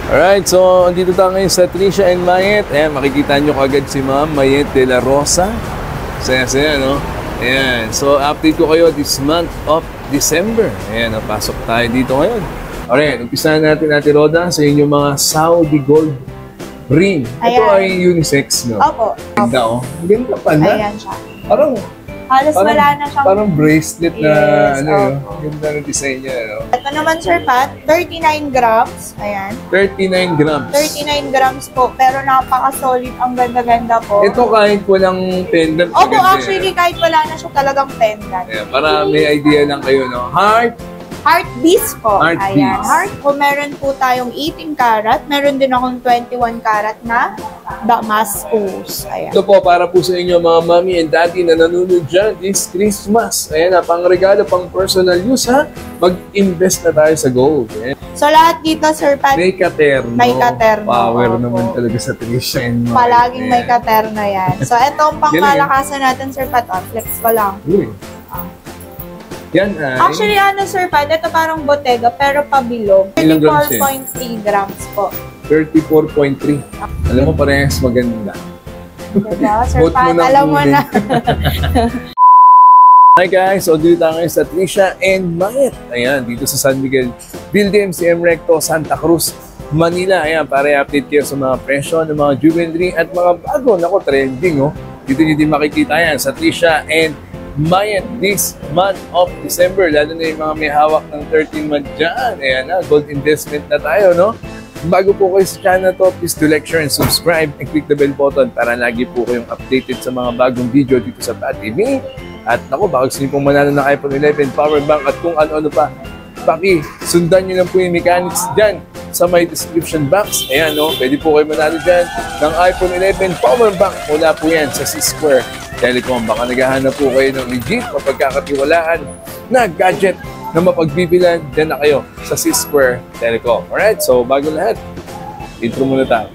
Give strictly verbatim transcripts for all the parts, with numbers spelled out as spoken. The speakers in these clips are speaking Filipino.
Alright, so andito tayo ngayon sa Trisha and Mayet. Ayan, makikita nyo kagad si Ma'am Mayet de la Rosa. Saya-saya, no? Ayan, so update ko kayo this month of December. Ayan, napasok tayo dito ngayon. Alright, umpisahan natin natin, Roda, sa inyong mga Saudi Gold ring. Ito ay unisex, no? Opo. Ganda, oh. Ganda pala. Ayan siya. Parang, halos parang, wala na siyang... Parang bracelet na, yes, ano yun. Ganda ng design niya, no? Ito naman, Sir Pat, thirty-nine grams. Ayan. thirty-nine grams. thirty-nine grams po, pero napaka-solid. Ang ganda-ganda po. Ito kahit walang pendant. Opo, actually, kahit wala na siya talagang pendant. Ayan, para may idea lang kayo, no? Heart. Heart beads po. Heart Ayan. beads. Heart po, meron po tayong eighteen karat. Meron din akong twenty-one karat na Damascus. Ayan. Ito po, para po sa inyo mga mami and daddy na nanonood dyan this Christmas. Ayan na, pang regalo, pang personal use, ha? Mag-invest na tayo sa gold. Ayan. So, lahat dito, Sir Pat, May katerno. May katerno. Power Opo. naman talaga sa Trisha and Mayet. palaging may Ayan. katerno yan. So, ito ang pangkalakasan natin, Sir Pat. Oh, flex ko lang. Uy. Yan ay... Actually, ano, Sir Pat, ito parang bottega, pero pabilog. Ilang grams thirty-four point three grams po. thirty-four point three. Alam mo, parehas maganda. Diba, Sir Vote mo Pat? ng Alam mo kunin. na. Hi guys, so dito tayo ngayon sa Trisha and Mayet. Ayan, dito sa San Miguel Building, C M Recto, Santa Cruz, Manila. Ayan, para i-update kayo sa mga presyo ng mga jewelry at mga bago. Naku, trending, oh. Dito nyo din makikita yan sa Trisha and Mayet this month of December. Lalo na yung mga may hawak ng thirteen month dyan. Ayan na, gold investment na tayo, no? Bago po kayo sa channel to, please do like, share, and subscribe and click the bell button para lagi po kayong updated sa mga bagong video dito sa Pat T V. At naku, baka gusto niyo pong manalo ng iPhone eleven power bank at kung ano-ano pa, paki, sundan niyo lang po yung mechanics dyan sa my description box. Ayan, no? Pwede po kayo manalo dyan ng iPhone eleven power bank. Mula po yan sa C-Square Telecom. Baka naghahanap po kayo ng legit, mapagkakatiwalaan na gadget na mapagbibilan, dyan na kayo sa C-Square Telecom. Alright, so bago lahat, intro muna tayo.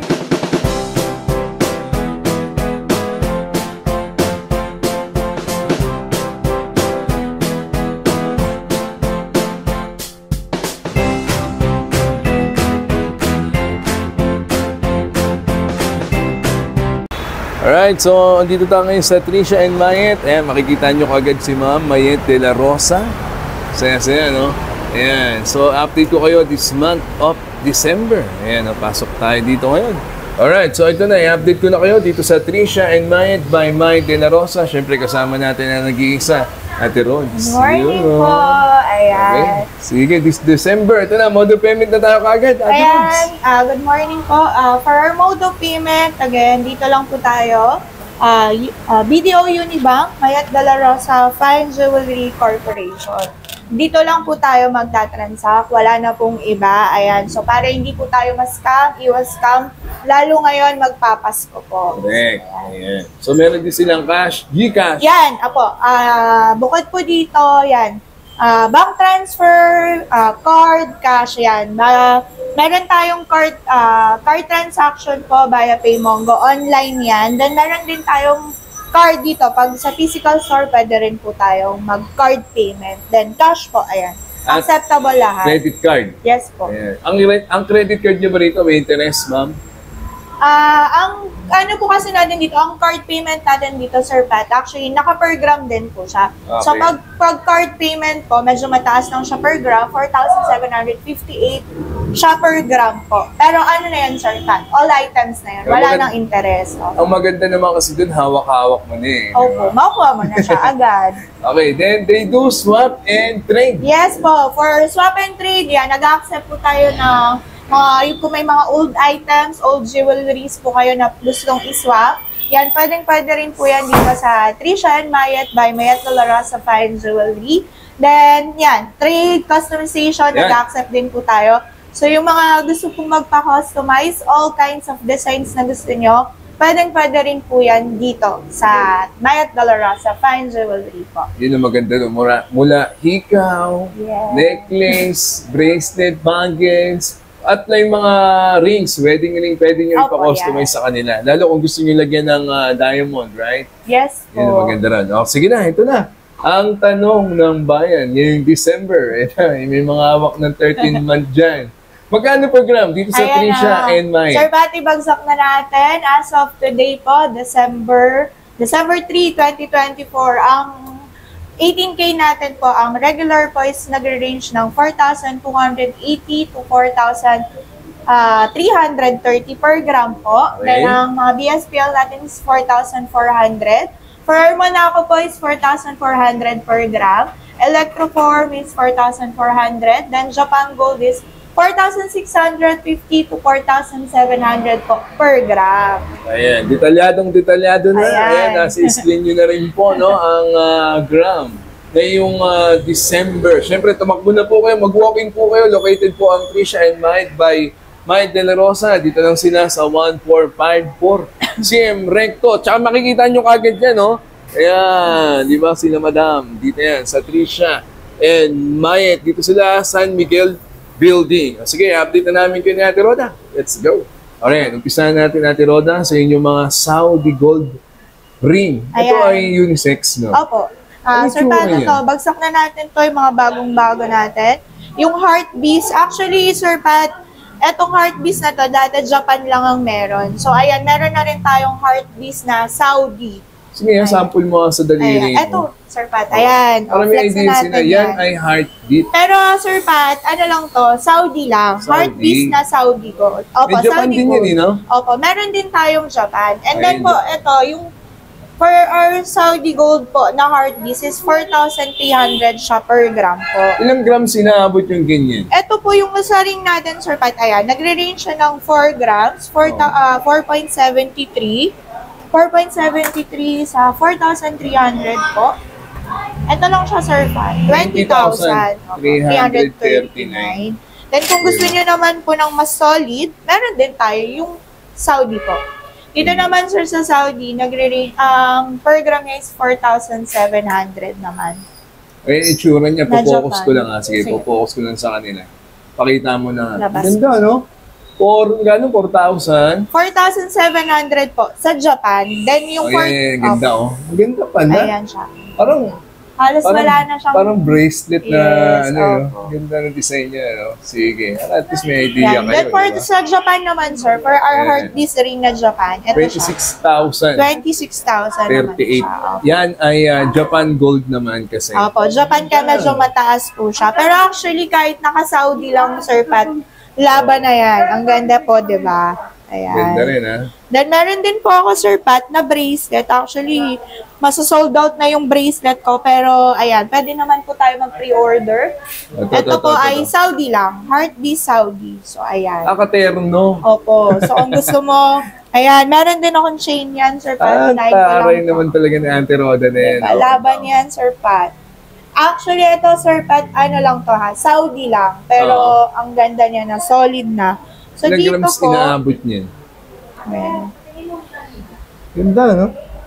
Alright, so andito tayo ngayon sa Trisha and Mayet. Ayan, makikita nyo kagad si Ma'am Mayet de la Rosa. Saya-saya, no? Ayan, so update ko kayo this month of December. Ayan, napasok tayo dito ngayon. Alright, so ito na, i-update ko na kayo dito sa Trisha and Mayet by Mayet de la Rosa. Siyempre kasama natin ang nag-iisa, Ate Rhodes. Good morning Yun, po. Ayan. Okay. Sige, this December. Ito na, mode of payment na tayo kagad. Ate Rhodes. Ayan. Uh, good morning po. Uh, for our mode of payment, again, dito lang po tayo. Uh, uh, B D O Unibank, Mayet de la Rosa Fine Jewelry Corporation. Dito lang po tayo magtatransact. Wala na pong iba. Ayan. So, para hindi po tayo ma-scam, iwas-scam, lalo ngayon magpapasko po. Correct. Ayan. So, meron din silang cash, Gcash. Yan, apo. Uh, bukod po dito, yan. Uh, bank transfer, uh, card, cash, yan. Uh, meron tayong card, uh, card transaction po via Paymongo. Online yan. Then, meron din tayong card dito. Pag sa physical store, pwede rin po tayong mag-card payment. Then, cash po, ayan. At acceptable lahat. Credit card. Yes po. Ayan. Ang, ang credit card nyo ba rito, may interest, ma'am? Ah, ang ano po kasi natin dito, ang card payment natin dito, Sir Pat, actually, naka per gram din po siya. Okay. So, pag, pag card payment po, medyo mataas lang siya per gram, four thousand seven hundred fifty-eight siya per gram po. Pero ano na yan, Sir Pat? All items na yan. Wala Maganda- nang interest. Oh. Ang maganda naman kasi dun, hawak-hawak mo na eh. Opo, makuha mo na siya agad. Okay, then they do swap and trade. Yes po, for swap and trade, yan, nag-accept po tayo ng mga, kung may mga old items, old jewelries po kayo na gustong iswap, yan, pwedeng-pwede rin po yan dito sa Trisha and Mayet by Mayet de la Rosa Fine Jewelry. Then, yan, trade, customization, Yan. nag-accept din po tayo. So, yung mga gusto pong magpa-customize, all kinds of designs na gusto nyo, pwedeng-pwede rin po yan dito sa Mayet de la Rosa Fine Jewelry po. Yun ang maganda doon. Mula, mula hikaw, Yes. necklace, bracelet, bangles, at na yung mga rings, wedding ring, pwede nyo Opo, ipa-customize yan. sa kanila. Lalo kung gusto nyo lagyan ng ah, diamond, right? Yes po. Yun ang maganda rin. Oh, sige na, ito na. Ang tanong ng bayan, ngayong December, ito, may mga hawak ng thirteen month dyan. Magkano per gram dito sa Ayan Trisha na. and Mike? Sir Patty, bagsak na natin. As of today po, December December third, twenty twenty-four, ang eighteen K natin po, ang regular po is nagre-range ng four thousand two hundred eighty to four thousand three hundred thirty per gram po. Okay. Then ang mga B S P L natin is four thousand four hundred. For Monaco po is four thousand four hundred per gram. Electroform is four thousand four hundred. Then Japan Gold is four thousand six hundred fifty to four thousand seven hundred po per gram. Ayan, detalyadong detalyado na. Ayan. Ayan, nasa screen nyo na rin po, no, ang uh, gram. Ngayong uh, December. Siyempre, tumakbo na po kayo. Mag-walking po kayo. Located po ang Trisha and Mike by Mike De La Rosa. Dito lang sila sa one four five four C M Recto. Tsaka makikita nyo kagad yan, no? Ayan, di ba sila madam? Dito yan, sa Trisha and Mike. Dito sila, San Miguel Building. Sige, update na namin kayo ni Ate Roda. Let's go. Alright, umpisahan natin Ate Roda sa inyong mga Saudi Gold ring. Ito Ayan. ay unisex, no? Opo. Uh, Ano Sir itsura Pato, niya? to, bagsak na natin to yung mga bagong-bago natin. Yung heart beast, actually, Sir Pat, etong heart beast na to, dati Japan lang ang meron. So, ayan, meron na rin tayong heart beast na Saudi. Sige, yung sample mo sa daliri Ayan, eto, Sir Pat, ayan. Para O, may flex na idea natin sila, yan ay heartbeat. Pero, Sir Pat, ano lang to, Saudi lang. Saudi. Heart beast na Saudi gold. Opo, May Japan Saudi din gold. yun, eh, no? Opo, meron din tayong Japan. And then Ayun. po, ito, yung for our Saudi gold po na heart beast is four thousand three hundred siya per gram po. Ilang grams sinaabot yung ganyan? Ito po yung sa ring natin, Sir Pat. Ayan, nagre-range siya ng four grams, four point seven three. four point seven three sa four thousand three hundred po. Ito lang siya, Sir Pat. twenty thousand three hundred thirty-nine. Then kung gusto niyo naman po ng mas solid, meron din tayo yung Saudi po. Dito naman, Sir, sa Saudi, nagre-range, ang per gram niya is four thousand seven hundred naman. Eh, itsura niya, Na po-focus Japan. ko lang ha. Sige, Sige. po-focus ko lang sa kanila. Pakita mo na. Labas. Ganda, no? Four, gano'n? four thousand? four thousand seven hundred po sa Japan. Then yung Oh, for- yeah, ganda, oh. Ganda pa na. Ayan siya. Parang, Halos parang, wala na siyang... parang bracelet na, Yes, ano, yun. opo. Ganda ng design niya, no? Sige. At least may idea Yan. kayo, Then for diba? sa Japan naman, sir, for our Ayan. heart beast ring na Japan, ito siya. twenty-six thousand. twenty-six thousand naman thirty-eight. siya. Opo. Yan ay ah, Japan Gold naman kasi. Opo, Japan ka medyo mataas po siya. Pero actually, kahit naka-Saudi lang, Sir Pat, laban na yan. Ang ganda po, di ba? Ayan. Ganda rin, ha? Then, meron din po ako, Sir Pat, na bracelet. Actually, masasold out na yung bracelet ko. Pero, ayan, pwede naman po tayo mag-pre-order. Ito, Ito po ay Saudi lang. Heartbeat Saudi. So, ayan. Akaterno. Opo. So, kung gusto mo, ayan, meron din akong chain yan, Sir Ah, Pat. Unahin ko lang taray po. naman talaga ni Auntie Roda na yan. Diba? oh. Laban yan, Sir Pat. Actually, ito, Sir Pat, ano lang to ha, Saudi lang. Pero, ang ganda niya na, solid na. So, Ilang dito grams po, inaabot niyan? ayan. Ganda, no?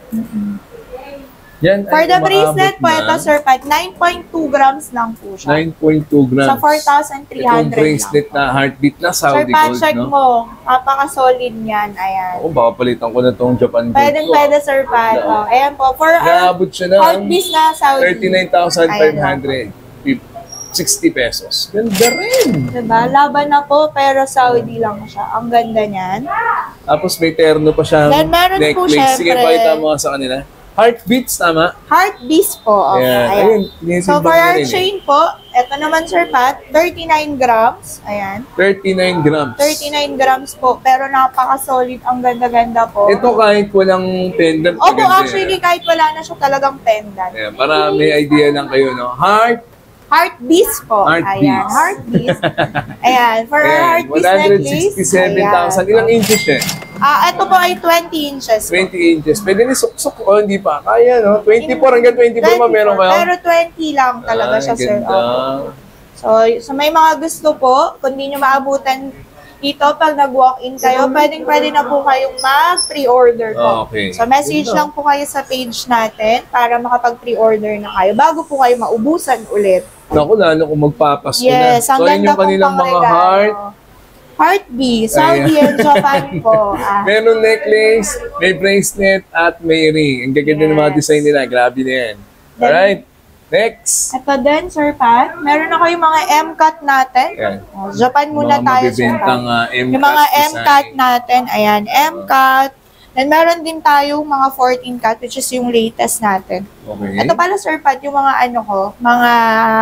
Yan For ay the umaabot bracelet po, na ito, Sir Pat, nine point two grams lang po siya. nine point two grams. Sa four thousand three Itong hundred bracelet lang. na heartbeat na Sir Saudi Pat, Gold, check no? mo. Napaka-solid niyan. Ayan. Oo, baka palitan ko na tong Japan Gold Pwede, ko. pwede, Sir Pat. No. Oh, ayan po. For our Inaabot siya ng heartbeat na Saudi. thirty-nine thousand five hundred sixty pesos. Ganda rin. Diba? Laban na po, pero Saudi lang siya. Ang ganda niyan. Tapos may terno pa siyang Then, meron po, necklace. Sige, syempre. pakita mo sa kanila. Heartbeats, tama? Heartbeat po. Okay, Ayan. ayan. Ayun, So, tinitimbang for niya our rin eh. chain po, eto naman, Sir Pat, thirty-nine grams. Ayan. thirty-nine grams. thirty-nine grams po, pero napaka-solid. Ang ganda-ganda po. Ito kahit walang pendant. Opo, maganda actually, yan. kahit wala na siya talagang pendant. Ayan, para may idea lang kayo, no? Heart, Heartbeat po. Heartbeats. Ayan, heartbeat. Ayan, for our ayan, heartbeat one hundred necklace. sixty-seven thousand. ayan. Ilang inches yan? Ah, ito po ay twenty inches. po. twenty inches. Pwede ni suksok o hindi pa. Kaya, no? twenty-four hanggang twenty-four pa meron kayo? Pero twenty lang talaga Ay, siya, sir. ganda. Opo. So, sa may mga gusto po, kung di nyo maabutan dito, pag nag-walk-in kayo, pwedeng pwede na po kayong mag-pre-order po. Okay. So, message Ganda. lang po kayo sa page natin para makapag-pre-order na kayo bago po kayo maubusan ulit. Naku, lalo kung magpapasko Yes, na. ang So, yun ganda yung pong kanilang mga pangregalo. heart. Heartbeat, Saudi and Japan po. Ah, Meron necklace, may bracelet, at may ring. Ang gaganda ng mga Yes. design nila. Grabe na yan. Then, Alright? Next. Ito din, Sir Pat. Meron ako yung mga M-cut natin. Yan. Oh, Japan muna Mga tayo, Sir Pat. mabibentang uh, M-cut Yung mga design. M-cut natin, ayan, M-cut. Then meron din tayong mga fourteen cut, which is yung latest natin. Okay. Ito pala, Sir Pat, yung mga ano ko, mga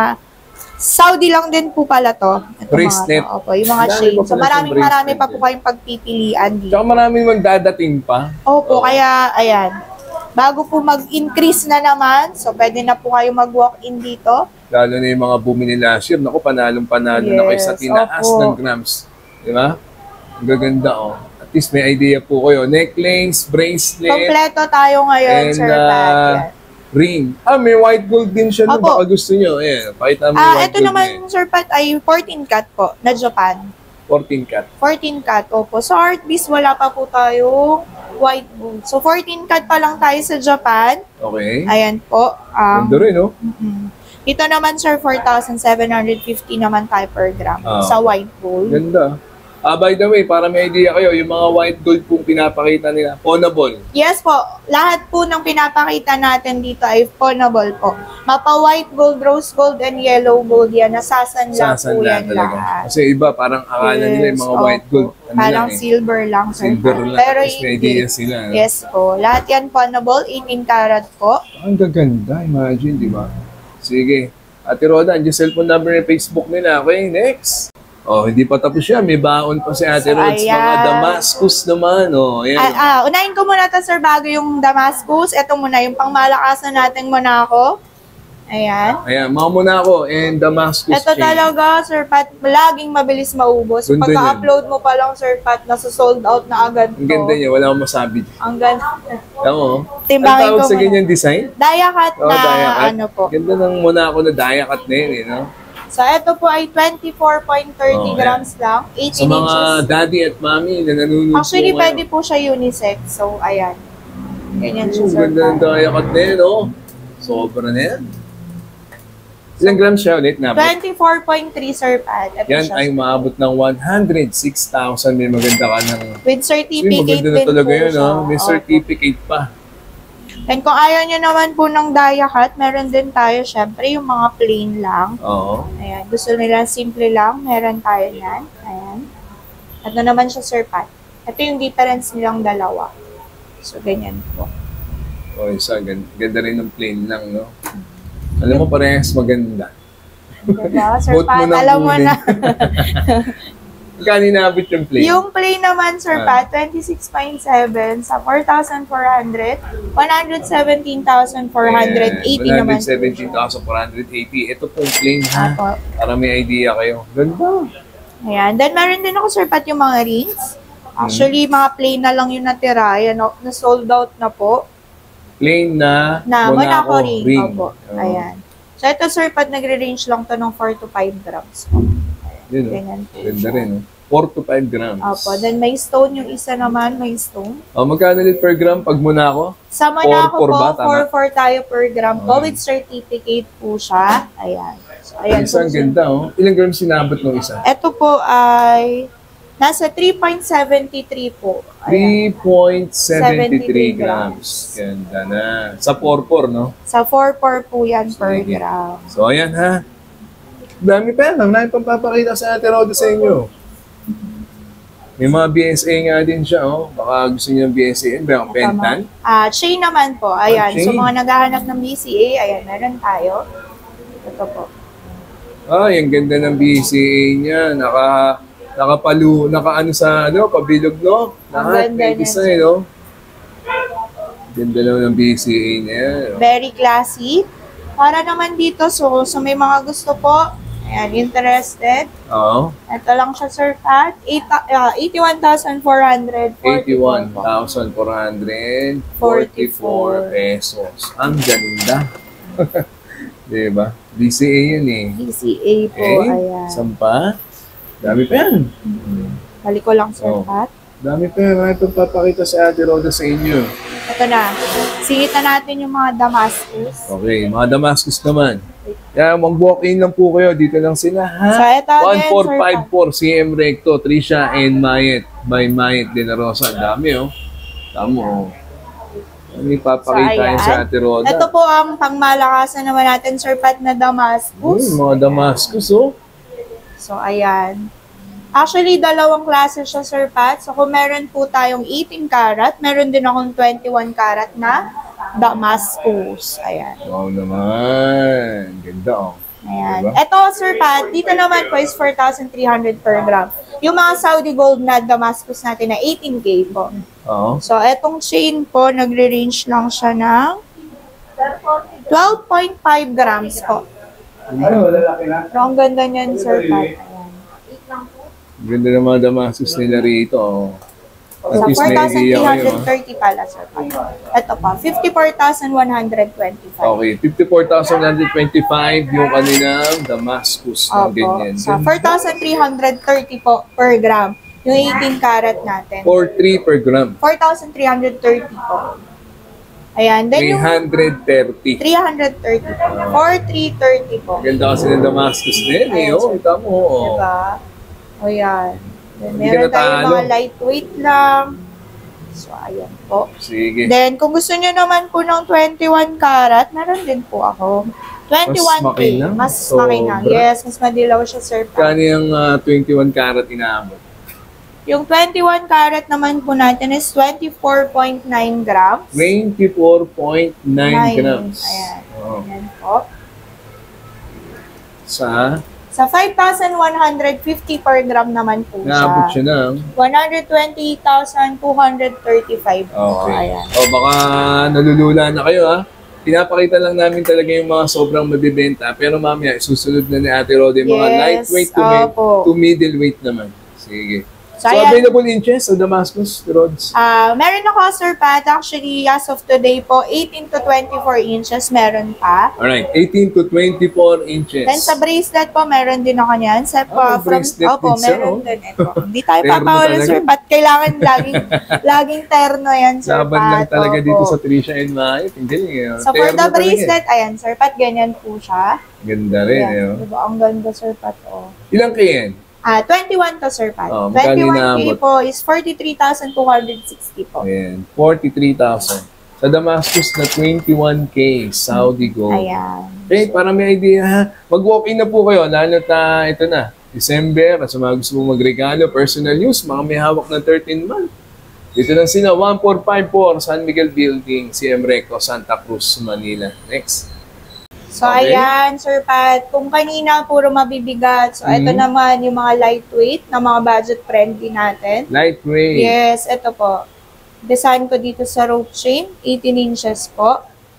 Saudi lang din po pala to. Ito Bracelet. Mga to. Opo, yung mga Marami shades. pa So pala maraming siyang marami pa bracelet po eh. kayong pagpipilian dito. Tsaka maraming magdadating pa. Opo, Oo. kaya ayan. Bago po mag-increase na naman, so pwede na po kayo mag-walk-in dito. Lalo na yung mga bumili last year. Naku, panalong-panalo na kayo sa Yes, tinaas opo. ng grams. Di ba? Ang gaganda, oh. At least may idea po kayo. Necklace, bracelet, Kompleto tayo ngayon, and Sir Pat. uh, Yan. ring. Ah, may white gold din siya. No? Opo. Baka gusto nyo. Ayan, pakita mo yung Ah, white ito gold naman, niya. Sir Pat, ay fourteen cut po, na Japan. fourteen cat. fourteen cut, opo. Sa Art Beast, wala pa po tayong white gold. So, fourteen cut pa lang tayo sa Japan. Okay. Ayan po. Um, Ganda rin, no? mm-mm. Ito naman, sir, four thousand seven hundred fifty naman tayo per gram Ah. sa white gold. Ganda. Ah, by the way, para may idea kayo, yung mga white gold pong pinapakita nila, pawnable. Yes po, lahat po ng pinapakita natin dito ay pawnable po. Mapa white gold, rose gold, and yellow gold yan. Nasasanla po Sasanla yan talaga. lahat. Kasi iba, parang akala nila yung mga Yes, white opo. gold. Ano Parang lang eh. silver lang, sir. Silver lang. Pero Tapos may hindi. idea sila. no? Yes po, lahat yan pawnable, eighteen karat po. Ang gaganda, imagine, di ba? Sige. Ate Roda, yung cellphone number ng Facebook nila. Okay, next. Oh, hindi pa tapos siya. May baon pa si Ate So, Rods. Mga ayan. Damascus naman. Oh, ayan. Ah, ah, unahin ko muna to, sir, bago yung Damascus. Ito muna, yung pangmalakasan natin muna ako. Ayan. Ayan, mga muna ako. And Damascus Ito chain. talaga, Sir Pat, laging mabilis maubos. Ganda Pagka-upload mo pa lang, Sir Pat, nasa sold out na agad Ang to. ganda niya. Wala akong masabi. Ang ganda. Tama, oh. Timbangin Ang tawag ko sa muna. ganyan design? Daya cut Oh, na daya cut. ano po. Ganda ng muna ako na daya cut na yun, eh, no? So, ito po ay twenty-four point three Oh, grams lang. Sa eighteen mga inches. daddy at mommy na nanonood Actually, po pwede po siya unisex. So, ayan. Ganyan siya, Ang Sir ganda ng Pat. daya cut na yun, oh. Sobra na yan. Ilang grams siya ulit na? twenty-four point three, Sir Pat. Ito Yan siya. ay maabot ng one hundred six thousand. May maganda ka ng... With Uy, certificate maganda na din talaga po yun, siya. oh. May Opo. certificate pa. And kung ayaw nyo naman po ng daya cut, meron din tayo, syempre, yung mga plain lang. Oo. Ayan, gusto nila simple lang, meron tayo yan. Ayan. At na naman siya, Sir Pat. Ito yung difference nilang dalawa. So, ganyan po. O, isa. Ganda, ganda rin ng plain lang, no? Alam mo, parehas maganda. Diba, Sir Vote mo Pat? ng Alam mo kunin. na. Magkano inaabot yung plain? Yung plain naman, Sir Ah. Pat, twenty-six point seven sa four thousand four hundred. one hundred seventeen thousand four hundred eighty naman. one hundred seventeen thousand four hundred eighty. Ito pong plain, ha? Apo. Para may idea kayo. Ganda. Ayan. Then, meron din ako, Sir Pat, yung mga rings. Actually, mga plain na lang yung natira. Ayan, oh, na-sold out na po. Plain na, Na Monaco, Monaco ring. ring. Opo. Oo. Ayan. So, ito, Sir Pat, nagre-range lang to ng four to five grams. Yun, oh. Ganyan po Ganda siya. rin, oh. four to five grams. Opo. Then, may stone yung isa naman. May stone. Oh, magkano ulit per gram pag Monaco? Sa Monaco Four, four po, ba? Tama? four four tayo per gram po. Okay. With certificate po siya. Ayan. So, ayan Isang po. ganda, oh. Ilang grams sinabot ng isa? Ito po ay nasa three point seven three po. Ayan. three point seven three seventy-three grams. Ganda na. Sa four four, no? Sa four four po yan per Sige. gram. So, ayan, ha? Dami pa yan. Ang dami pang papakita sa Ate Roda sa inyo. May mga B S A nga din siya, oh. Baka gusto niyo ng B S A. Ano ba yung pentan? Ah, chain naman po. Ayan. Ah, chain. So, mga naghahanap ng B C A, ayan, meron tayo. Ito po. Ay, ang ganda ng B S A niya. Naka, nakapalu, naka ano sa, ano, pabilog, no? Ang Lahat, ganda may niya. design, no? Ganda naman ng B S A niya. no? Very classy. Para naman dito, so, so may mga gusto po, ayan, interested. Oo. Ito lang siya, Sir Pat. eighty-one thousand four hundred eighty-one thousand four hundred forty-four pesos. Ang ganda. Diba? B C A yun eh. B C A po, Eh, ayan. sampa. Dami pa yan. Balik ko lang, Sir Oh. Pat. Dami pa yan. Marami pang papakita sa Ate Roda sa inyo. Ito na. Singit na natin yung mga Damascus. Okay, mga Damascus naman. Kaya mag-walk-in lang po kayo. Dito lang sila, ha? So, ito one again, four Sir five Pat. four C M Recto, Trisha and Mayet. By Mayet de la Rosa. Ang dami, oh. Tamo, oh. Ano ipapakita ayan. yun sa Ate Roda? Ito po ang pangmalakasan naman natin, Sir Pat, na Damascus. Uy, mga Damascus, oh. So, ayan. Actually, dalawang klase siya, Sir Pat. So, kung meron po tayong eighteen karat, meron din akong twenty-one karat na Damascus. Ayan. Wow naman. Ganda, oh. Ayan. Diba? Ito, Sir Pat, dito naman po is four thousand three hundred per gram. Yung mga Saudi gold na Damascus natin na eighteen K po. Oo. So, etong chain po, nagre-range lang siya ng twelve point five grams po. Pero ang ganda niyan, Sir Pat. Ayan. Ganda ng mga Damascus nila rito, oh. At Sa least four may thousand three idea hundred kayo, ah. thirty pala, Sir Pat. Ito pa, fifty-four thousand one hundred twenty-five. Okay, fifty-four thousand one hundred twenty-five yung kanilang Damascus na Opo. ganyan. Sa four thousand three hundred thirty po per gram, yung eighteen karat natin. four point three per gram. four thousand three hundred thirty po. Ayan. Then yung three hundred thirty. three hundred thirty po. four thousand three hundred thirty po. Ganda kasi ng Damascus din, eh. Oh, kita mo, oh. Diba? O yan. Then, Hindi meron ka tayong natalo. mga lightweight lang. So, ayan po. Sige. Then, kung gusto nyo naman po ng twenty-one karat, meron din po ako. twenty-one K. makinang? Mas Sobra. makinang. Yes, mas madilaw siya, Sir Pat. Kano yung uh, twenty-one karat inaabot? Yung twenty-one karat naman po natin is twenty-four point nine grams. twenty-four point nine grams. Ayan. Oh. Ayan po. Sa? Sa five thousand one hundred fifty per gram naman po Naabot siya siya. ng? one hundred twenty thousand two hundred thirty-five po. Okay. Ayan. O baka nalulula na kayo, ha? Pinapakita lang namin talaga yung mga sobrang mabibenta. Pero mamaya, susunod na ni Ate Rode yung mga Yes, lightweight to, mid, opo. to middleweight naman. Sige. So, So, ayan. available inches o Damascus, Rods? Ah, meron ako, Sir Pat. Actually, as of today po, eighteen to twenty-four inches meron pa. Alright, eighteen to twenty-four inches. Then sa bracelet po, meron din ako niyan. Sa Ah, pa, from, bracelet opo, din siya, meron oh. din. Ito. Hindi tayo Terno papawala, talaga. Sir Pat. Kailangan laging, laging terno yan, Sir Laban Pat. lang talaga Opo. dito sa Trisha and Maya. Ang galing, eh. So for Terno the talaga, bracelet, ayan, Sir Pat, ganyan po siya. eh. Ganda rin, eh. Ayan, oh. diba? Ang ganda, Sir Pat. Oh. Ilang kayan? Ah, twenty-one to, Sir Pat. Oh, magkano twenty-one K inaabot? po is forty-three thousand two hundred sixty po. Ayan, forty-three thousand. Sa Damascus na twenty-one K, Saudi Gold. Ayan. Okay, para may idea ha. Mag-walk-in na po kayo, lalo na ito na, December, at sa mga gusto mong magregalo, personal use, mga may hawak na thirteen month. Dito lang sila, one four five four San Miguel Building, C M Recto, Santa Cruz, Manila. Next. So, Okay. ayan, Sir Pat. Kung kanina puro mabibigat, so ito Mhm. naman yung mga lightweight na mga budget-friendly natin. Lightweight. Yes, ito po. Design ko dito sa rope chain, eighteen inches po.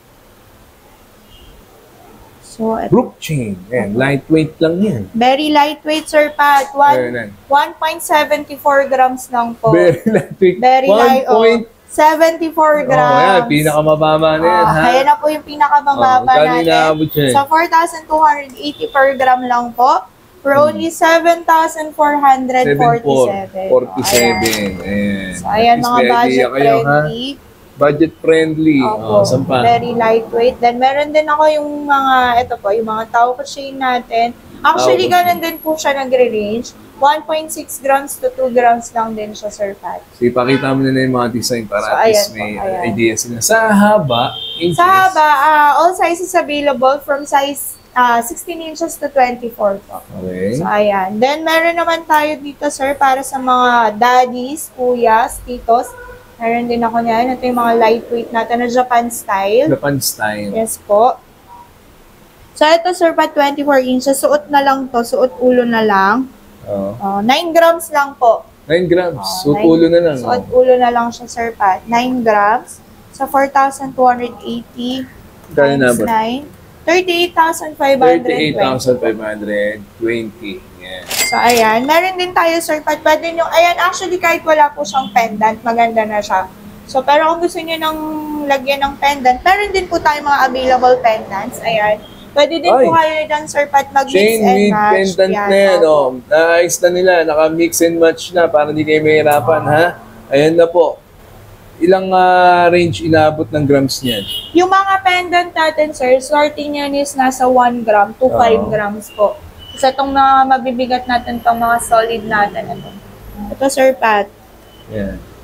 So, ito. Brook chain. Ayan, lightweight lang yan. Very lightweight, Sir Pat. Very light. one point seven four grams lang po. Very lightweight. Very light. one point seventy-four Oh, grams. ayan, pinakamababa na yan, Oh, ha? ayan na po yung Oh, pinakamababa magkano natin. inaabot yan? Sa four thousand two hundred eighty per gram lang po. For only seven thousand four hundred forty-seven. forty-seven. Ayan. So, ayan, At least mga may idea budget kayo, ha? friendly. Budget friendly. Opo, Oh, saan pa? very lightweight. Then, meron din ako yung mga, ito po, yung mga tao ko chain natin. Actually, Tao ko ganun din po siya nagre-range. one point six grams to two grams lang din siya, Sir Pat. So, ipakita mo na na yung mga design para So, at least ayan may po, ayan. idea sila. Sa haba, inches. Sa haba, ah, all sizes available from size ah, sixteen inches to twenty-four po. Okay. So, ayan. Then, meron naman tayo dito, sir, para sa mga daddies, kuyas, titos. Meron din ako niyan. Ito yung mga lightweight natin na Japan style. Japan style. Yes po. So, ito, sir, pa twenty-four inches. Suot na lang to. Suot ulo na lang. Oh. Oh, nine grams lang po. nine grams. Oh, So, nine- ulo na lang. Suot ulo na lang siya, sir, Pat. nine grams. Sa four thousand two hundred eighty Kaya na times ba? nine. thirty-eight thousand five hundred twenty. thirty-eight thousand five hundred twenty. Yeah. So, ayan. Meron din tayo, sir, Pat. Pwede nyo, ayan, actually, kahit wala po siyang pendant, maganda na siya. So, pero kung gusto nyo ng lagyan ng pendant, meron din po tayo mga available pendants. Ayan. Pwede din Ay. po kayo dyan, sir, Pat, mag-mix Chain and with match. pendant na yan. opo. Oh. Naayos na nila. Naka-mix and match na para hindi kayo mahirapan, ha? Ayan na po. Ilang ah, range inabot ng grams niyan? Yung mga pendant natin, sir, sorting yan is nasa one gram to five Oo. grams po. Sa itong mga mabibigat natin, itong mga solid natin. Ito, ito sir, Pat. Yan.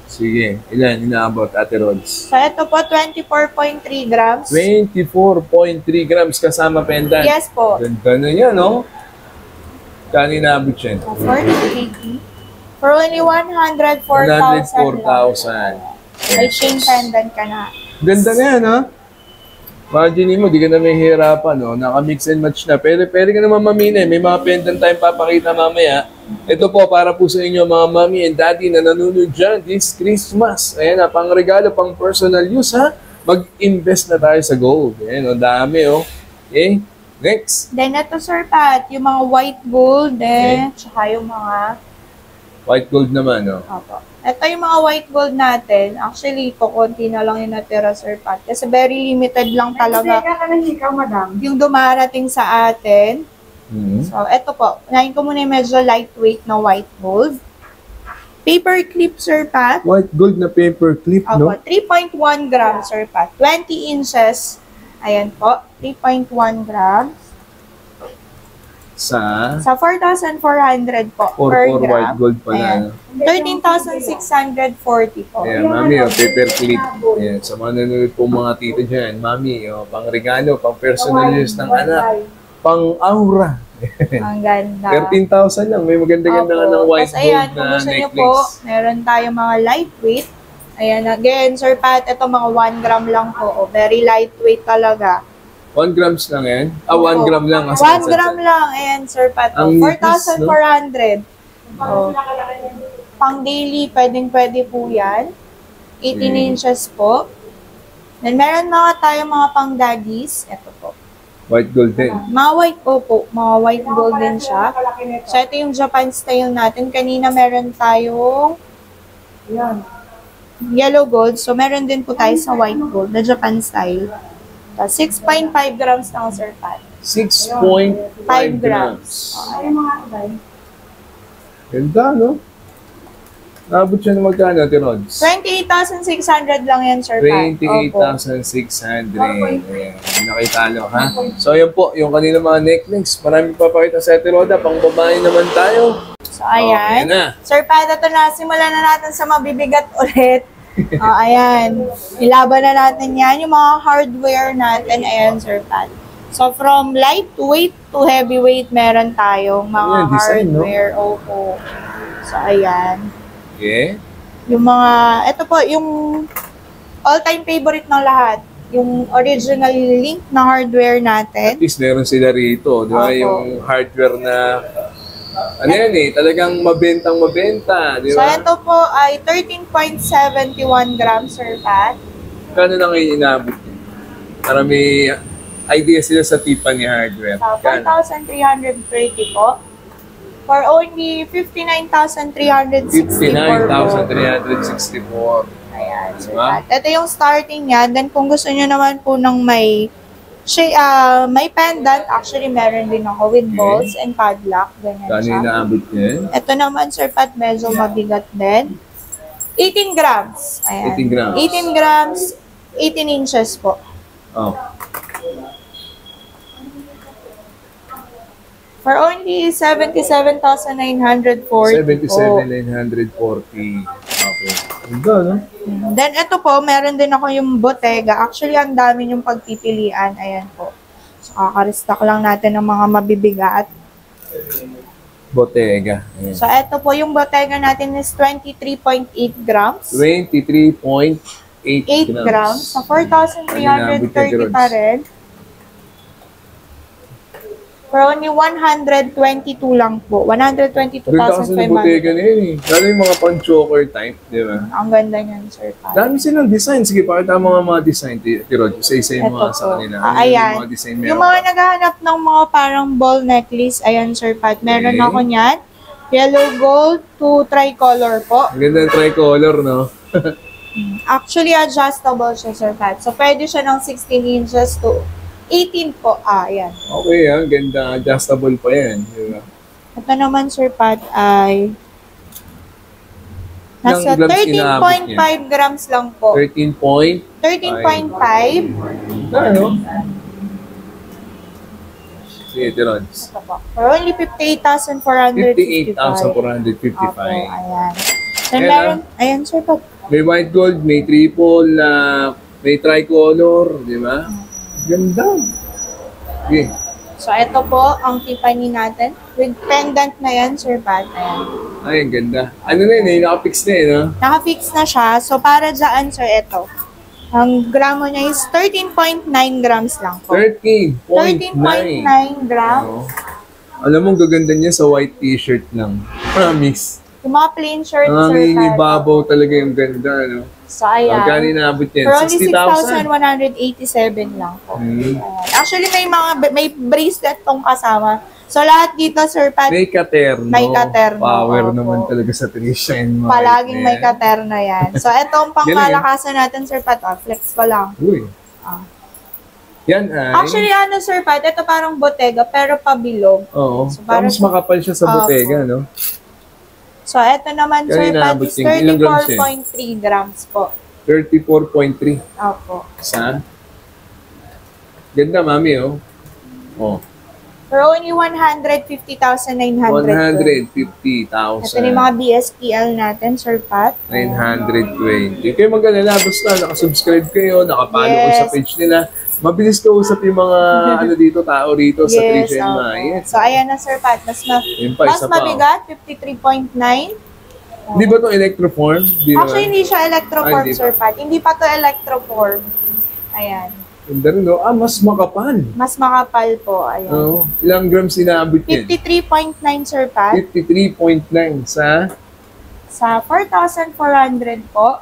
Sige, ilan inaabot, Ate Rods? So, ito po, twenty-four point three grams. twenty-four point three grams kasama pendant. Yes po. Ganda na yan, no? Kano inaabot yan? forty eighty. For only one hundred four one hundred thousand. four thousand. May chain pendant ka na. Ganda na yan, ha? Imagine mo, di ka na may hirapan, no? Naka-mix and match na. Pero pwede ka naman mamili. May mga pendant tayong papakita mamaya. Ito po, para po sa inyo mga mami and daddy na nanonood dyan this Christmas. Ayan na, pang regalo, pang personal use, ha? Mag-invest na tayo sa gold. Ayan, ang dami, oh. Okay, next. Then, ito, Sir Pat, yung mga white gold, eh, Okay. tsaka yung mga, White gold naman, no? opo. Ito yung mga white gold natin. Actually, kukunti na lang yung natira, Sir Pat. Kasi very limited lang talaga yung dumarating sa atin. Mm-hmm. So, ito po. Unahin ko muna yung medyo lightweight na white gold. Paper clip, Sir Pat. White gold na paper clip, no? Opo, three point one grams, Sir Pat. twenty inches. Ayan po, three point one grams. Sa Sa four thousand four hundred po or per or gram. white gold pa na. Ayan. thirteen thousand six hundred forty po. Ayan, mami, oh, paper clip. Ayan, sa mga nanonood po mga tito dyan, mami, oh, pang regalo, pang personal use ng anak, pang aura. Ang ganda. thirteen thousand lang, may maganda-ganda nga ng white Tapos ayan, gold kung na gusto niyo po, necklace. meron tayong mga lightweight. Ayan, again, Sir Pat, ito mga one gram lang po. Oh, very lightweight talaga. one grams lang yan? Ah, one gram lang. As one gram lang. Ayan, Sir Pat. Oh, Ang four nipis, thousand four hundred. Oh. Pang daily, pwedeng-pwede po yan. eighteen Okay. inches po. Then, meron mga tayo mga pang daddies. Ito po. White gold din. Mga white po po. Mga white gold din siya. So, ito yung Japan style natin. Kanina meron tayong yellow gold. So, meron din po tayo sa white gold na Japan style. So, six point five grams lang, Sir Pat. six point five five grams. grams. Ganda, no? Nabot siya na magkano, Ate Rods? twenty-eight thousand six hundred lang yan, Sir Pat. twenty-eight thousand six hundred. Ayan, nakitalo, ha? So, yan po, yung kanina mga necklace. Maraming papakita sa Ate Roda. Pang babae naman tayo. So, ayan. Okay na. Sir Pat, ito na. Simulan na natin sa mabibigat ulit. Oh, ayan. Ilaban na natin yan. Yung mga hardware natin. Ayan, Sir Pat. So, from lightweight to heavyweight, meron tayong mga Ayan, design, no? hardware. Opo. So, ayan. Okay. Yung mga, ito po, yung all-time favorite ng lahat. Yung original link na hardware natin. At least meron sila rito. Di ba? Opo. Yung hardware na ano yan eh, talagang mabentang mabenta. Di So, ba? ito po ay thirteen point seven one grams, Sir Pat. Kano na ngayon inabot yun? Para may idea sila sa Tiffany hardware. So, four Kano? thousand three hundred thirty po. For only fifty-nine thousand three hundred sixty-four fifty-nine thousand po. three hundred sixty-four. Ayan, Sir Diba? Pat. Ito yung starting niya. Then, kung gusto nyo naman po ng may She, uh, may pendant, actually meron din ako with Okay. balls and padlock. Ganyan Kano siya. inaabot yan? Ito naman, Sir Pat, medyo mabigat din. eighteen grams. Ayan. eighteen grams. eighteen grams, eighteen inches po. Oh. For only seventy-seven thousand nine hundred forty seventy-seven po. thousand nine hundred forty. Okay. Ganda, no? Then, ito po, meron din ako yung Bottega. Actually, ang dami yung pagpipilian. Ayan po. So, kakarestock lang natin ng mga mabibigat. Bottega. Ayan. So, ito po, yung Bottega natin is twenty-three point eight grams. twenty-three point eight eight grams. So, four thousand three hundred thirty pa rin. For only one hundred twenty-two lang po. one hundred twenty-two thousand five Bottega hundred. na yun eh. Lalo yung mga pang-choker type, di ba? Ang ganda niyan, Sir Pat. Dami silang design. Sige, pakita mo mga mga design. Tirod, isa-isa yung Ito mga sa po. kanila. Ah, Ano ayan. Yung mga design meron Yung mga ka? naghahanap ng mga parang ball necklace, ayan, Sir Pat. Meron Okay. ako niyan. Yellow gold to tricolor po. Ang ganda ng tricolor, no? Actually, adjustable siya, Sir Pat. So, pwede siya ng sixteen inches to eighteen po. Ah, ayan. Okay, ah. Ganda. Adjustable pa yan. Di ba? Ito naman, Sir Pat, ay nasa Ilang grams thirteen point five grams lang po. thirteen point thirteen point five. Ano? Sige, Tirod. Ito po. For only fifty-eight thousand four hundred fifty-five. fifty-eight thousand four hundred Opo, fifty-five. ayan. Then Ayan, meron, ayan, Sir Pat. May white gold, may triple, uh, may tricolor, di ba? Ganda. Okay. So, ito po ang Tiffany natin. With pendant na yan, Sir Pat. Ayan. Ay, ang ganda. Ano na yun eh, nakapix na eh, no? Naka-fix na siya. So, para dyan, Sir, ito. Ang gramo niya is thirteen point nine grams lang po. thirteen point thirteen point nine grams. Oh. Alam mo, gaganda niya sa white t-shirt lang. Promise. Yung mga plain shirt, Ang Sir Pat. nangingibabaw talaga yung ganda, no? So, ayan. Magkano inaabot yan? For only sixty six thousand thousand? one hundred eighty-seven lang po. Hmm. Ayan. Actually, may mga may bracelet tong kasama. So, lahat dito, Sir Pat, May katerno. May katerno, Power opo. naman talaga sa Trisha and Mike. palaging may eh. katerno yan. So, itong pangmalakasan natin, Sir Pat, oh, flex ko lang. Uy. Ah. Yan ay... Actually, ano, Sir Pat, ito parang bottega, pero pabilog. Oo. So, parang- Mas makapal siya sa Opo. botega, no? So, ito naman, Kaya Sir Pat, inaabot is yung ilang grams thirty-four yan? point three grams po. thirty-four point three. Opo. Sa? Ganda, mami, oh. Oh. For only one hundred fifty thousand nine hundred. one hundred fifty Ito thousand. na yung mga B S P L natin, Sir Pat. nine hundred twenty. Kayo mag-alala, basta nakasubscribe kayo, nakapalo ko Yes. sa page nila. Mabilis ka usap yung mga ano dito, tao rito sa Yes, Trisha and opo. Mike. So, ayan na, Sir Pat. Mas, ma Yun pa, mas isa pa, oh. mabigat, fifty-three point nine. Di ba ito electroform? Di Actually, naman. hindi siya electroform, Ah, hindi Sir Pat. Hindi pa to electroform. Ayan. Ganda rin, no? Ah, mas makapal. Mas makapal po. Ayan. Oh, ilang grams inaabot yan? fifty-three point nine, Sir Pat. fifty-three point nine sa... Sa four thousand four hundred po.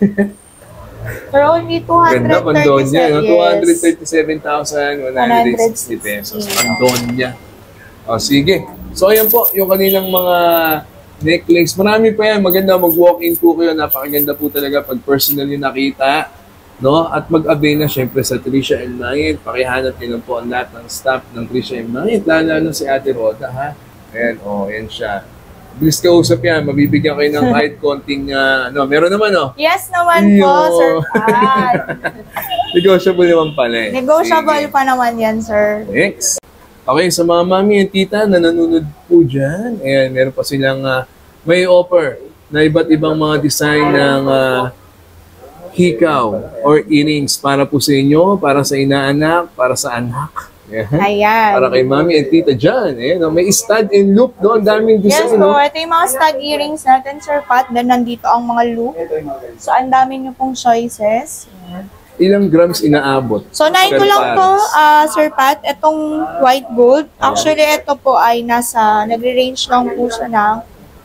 For only two Ganda, hundred Pandonia, no? thirty-seven. two hundred thirty-seven thousand one hundred sixty one hundred sixty. pesos. Pandonia. O, sige. So, ayan po, yung kanilang mga necklace. Marami pa yan. Maganda, mag-walk-in po kayo. Napakaganda po talaga pag personal yung nakita. No? At mag-avail na syempre sa Trisha and Mike. Pakihanap nyo lang po ang lahat ng staff ng Trisha and Mike. Lalo si Ate Roda, ha? Ayan, o, oh, ayan siya. Bilis ka usap yan. Mabibigyan kayo ng kahit konting, uh, no, meron naman, no? Yes naman po, Yo. Sir Pat. Negotiable naman pala eh. Negotiable Sige. pa naman yan, Sir. Next. Okay, sa mga mami and tita na nanonood po dyan, ayan, meron pa silang uh, may offer na iba't ibang mga design ng uh, hikaw or earrings para po sa inyo, para sa inaanak, para sa anak. Ayan. Ayan. Para kay mami and tita dyan. Ayan, oh, may stud and loop doon. Daming Yes design. po, no? ito yung mga stud earrings natin, Sir Pat. Then, nandito ang mga loop. So, ang dami nyo pong choices. Ilang grams inaabot? So, nine ko Per lang po, pares. ah, Sir Pat, itong white gold. Actually, ito po ay nasa, nagre-range lang po siya ng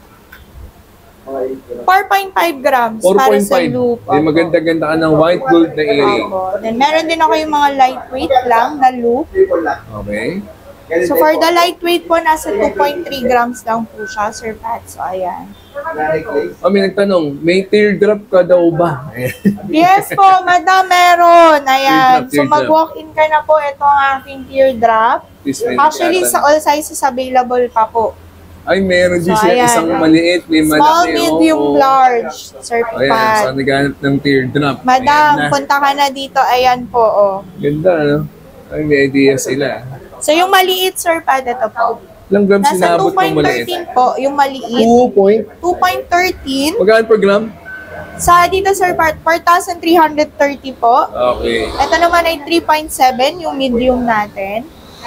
four point five grams four para point sa five. loop. May Opo. maganda-ganda ka ng white gold na earring. Opo. Then, meron din ako yung mga lightweight lang na loop. Okay. So, for the lightweight po, nasa two point three grams lang po siya, Sir Pat. So, ayan. Oh, may nagtanong, may teardrop ka daw ba? Ayan. Yes po, madam, meron. Ayan. Teardrop, So, teardrop. mag-walk-in ka na po. Ito ang aking teardrop. Please, may Actually, nagtatanong. sa all sizes available pa po. Ay, meron din So, siya ayan. isang maliit, may malaki. Small, medium, oo. large, Sir Ayan, Pat. saan naghanap ng teardrop? Madam, Ayan na. punta ka na dito. Ayan po, oh. Ganda, no? Ay, may idea sila. So, yung maliit, Sir Pat, ito po. Ilang grams Nasa sinabot two ng point one maliit? three po, yung maliit. two point? two point one three. Magkano per gram? Sa dito, Sir Pat, four thousand three hundred thirty po. Okay. Ito naman ay three point seven, yung medium natin.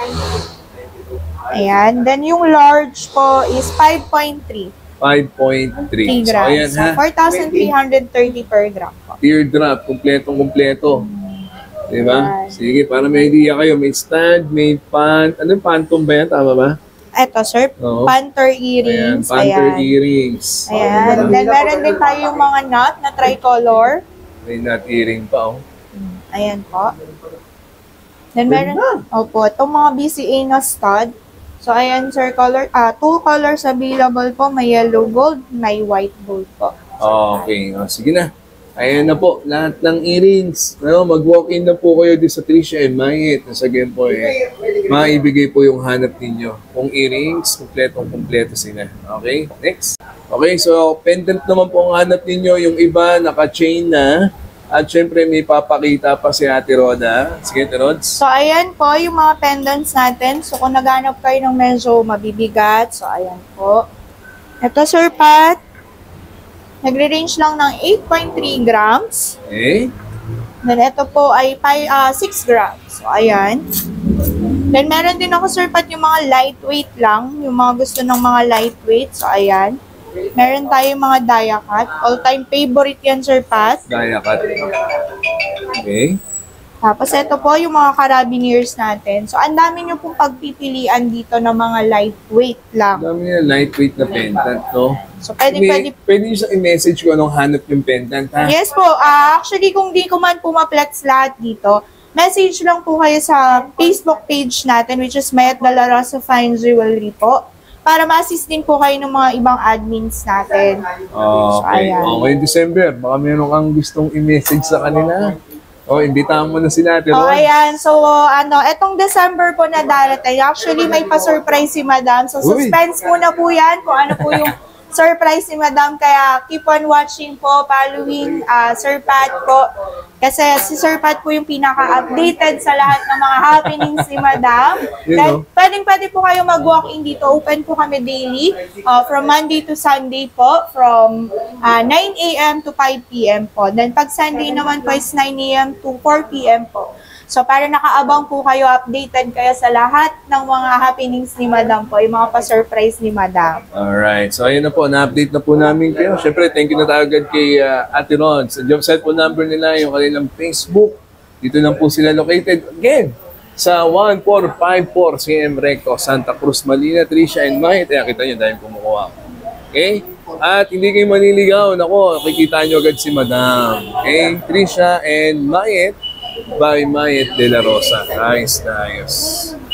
Ayan. Then, yung large po is five point three. five point three. So, grams. ayan So, ha. four thousand three hundred thirty per gram po. Teardrop, kumpletong-kumpleto. Diba? Ayan. Sige, para may idea kayo. May stand, may pant. Ano yung phantom ba yan? Tama ba? Ito, sir. Oo. Panther Ayan, earrings. panther Ayan. earrings. Ayan. Then, meron din tayo yung mga knot na tricolor. May nut earring pa, oh. Ayan po. Then, meron, opo, itong mga B C A na stud. So, ayan, sir, color, ah, two colors available po. May yellow gold, may white gold po. Okay, oh, sige na. Ayan na po, lahat ng earrings. No, mag-walk-in na po kayo din sa Trisha and Mike. Nasagyan po eh, maibigay po yung hanap ninyo. Kung earrings, kumpletong-kumpleto sila. Okay, next. Okay, so pendant naman po ang hanap ninyo. Yung iba, naka-chain na. At syempre, may papakita pa si Ate Roda. Sige, Ate Rods. So, ayan po, yung mga pendants natin. So, kung naghanap kayo ng medyo mabibigat, so, ayan po. Ito, Sir Pat. Nagre-range lang ng eight point three grams. Okay. Then, ito po ay uh, six grams. So, ayan. Then, meron din ako, Sir Pat, yung mga lightweight lang. Yung mga gusto ng mga lightweight. So, ayan. Meron tayong mga Diacut. All-time favorite yan, Sir Pat. Diacut. Okay. Tapos, ito po yung mga carabiners natin. So, ang dami nyo pong pagpipilian dito ng mga lightweight lang. Ang dami niya lightweight na pendant, no? So, pwede, May, pwede. Pwede nyo sa i-message ko anong hanap yung pendant, ha? Yes po. Uh, actually, kung di ko man pumaplex lahat dito, message lang po kayo sa Facebook page natin, which is Mayet De La Rosa Fine Jewelry po, para ma-assist din po kayo ng mga ibang admins natin. Okay. So, okay, December. Baka meron kang gustong i-message sa kanila. O, oh, imbitahan mo na si Ate Ron. Oh, ayan. So, ano, etong December po na darating, actually may pa-surprise si Madam. So, suspense muna po yan kung ano po yung surprise ni Madam. Kaya, keep on watching po, following uh, Sir Pat po. Kasi si Sir Pat po yung pinaka-updated sa lahat ng mga happenings ni Madam. You Then, know. pwedeng-pwede po kayo mag-walk-in dito. Open po kami daily, uh, from Monday to Sunday po, from uh, nine A M to five P M po. Then, pag Sunday naman po is nine A M to four P M po. So, para nakaabang po kayo, updated kayo sa lahat ng mga happenings ni Madam po, yung mga pa-surprise ni Madam. Alright. So, ayun na po. Na-update na po namin kayo. Siyempre, thank you na tayo agad kay uh, Ate Ron. Sa job set po number nila, yung kanilang Facebook. Dito lang po sila located. Again, sa one four five four C M Recto, Santa Cruz, Malina, Tricia, and Mayet. Kaya kita nyo dahil kumukuha. Okay? At hindi kayo maniligaw. Nako, kikita nyo agad si Madam. Okay? Tricia and Mayet by Mayet De La Rosa. Nice, nice.